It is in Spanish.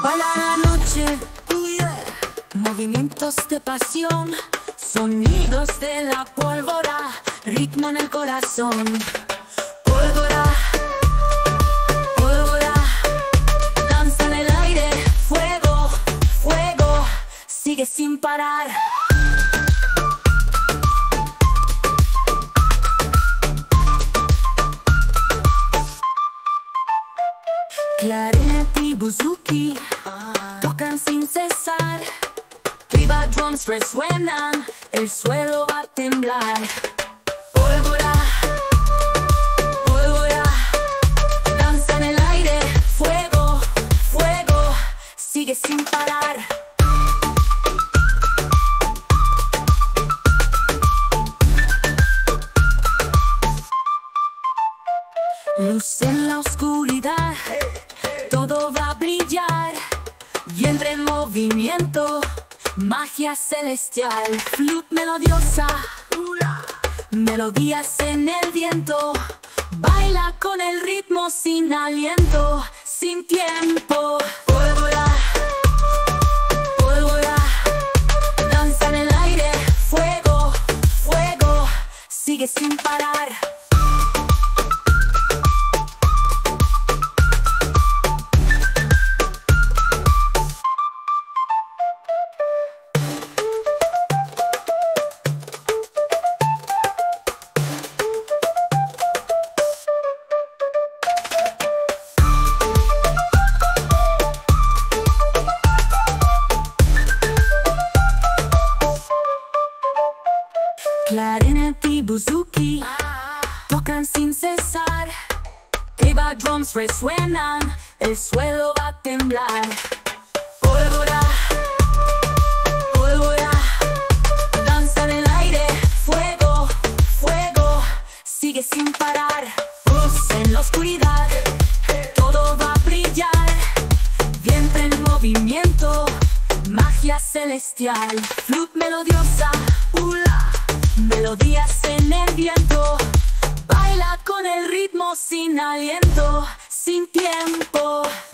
Baila la noche, movimientos de pasión, sonidos de la pólvora, ritmo en el corazón. Pólvora, pólvora, danza en el aire, fuego, fuego, sigue sin parar. Clarinete y buzuki tocan sin cesar. Arriba drums resuenan, el suelo va a temblar. Pólvora, pólvora, danza en el aire, fuego, fuego, sigue sin parar. Luz en la oscuridad, todo va a brillar y entra en movimiento, magia celestial. Flute melodiosa, melodías en el viento, baila con el ritmo sin aliento, sin tiempo. Pólvora, pólvora, danza en el aire, fuego, fuego, sigue sin parar. Clarinete y buzuki tocan sin cesar. Arriba drums resuenan, el suelo va a temblar. Pólvora, pólvora, danza en el aire, fuego, fuego, sigue sin parar. Luz en la oscuridad, todo va a brillar, viento en movimiento, magia celestial. Flute melodiosa, melodías en el viento, baila con el ritmo sin aliento, sin tiempo.